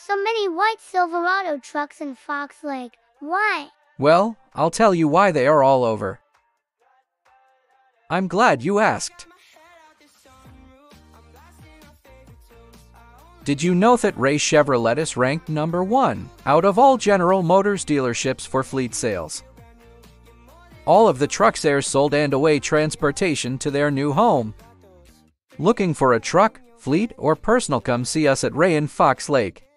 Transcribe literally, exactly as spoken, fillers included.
so many white Silverado trucks in Fox Lake? Why? Well, I'll tell you why they are all over. I'm glad you asked. Did you know that Ray Chevrolet is ranked number one out of all General Motors dealerships for fleet sales? All of the trucks there sold and away transportation to their new home. Looking for a truck, fleet, or personal? Come see us at Ray in Fox Lake.